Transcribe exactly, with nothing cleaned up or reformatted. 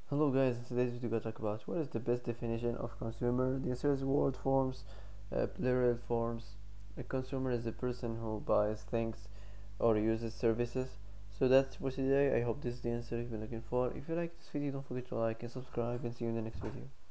Hello guys, in today's video we're going to talk about what is the best definition of consumer. The answer is word forms, uh, plural forms. A consumer is a person who buys things or uses services. So that's for today. I hope this is the answer you've been looking for. If you like this video, don't forget to like and subscribe, and see you in the next video.